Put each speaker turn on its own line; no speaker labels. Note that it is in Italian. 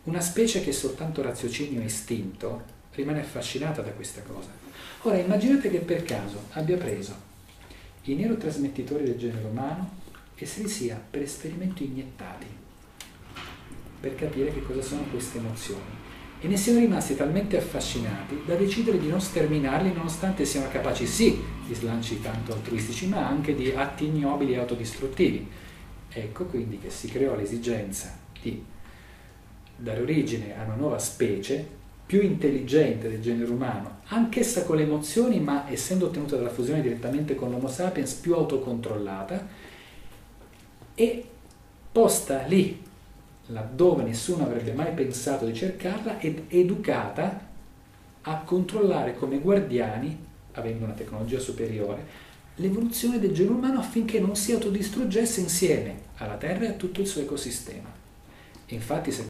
Una specie che è soltanto raziocinio e istinto rimane affascinata da questa cosa. Ora immaginate che per caso abbia preso i neurotrasmettitori del genere umano e se li sia per esperimento iniettati per capire che cosa sono queste emozioni e ne siano rimasti talmente affascinati da decidere di non sterminarli nonostante siano capaci sì di slanci tanto altruistici ma anche di atti ignobili e autodistruttivi. Ecco quindi che si creò l'esigenza di dare origine a una nuova specie più intelligente del genere umano, anch'essa con le emozioni, ma essendo ottenuta dalla fusione direttamente con l'Homo sapiens, più autocontrollata e posta lì, laddove nessuno avrebbe mai pensato di cercarla, ed educata a controllare come guardiani, avendo una tecnologia superiore, l'evoluzione del genere umano affinché non si autodistruggesse insieme alla Terra e a tutto il suo ecosistema. Infatti, se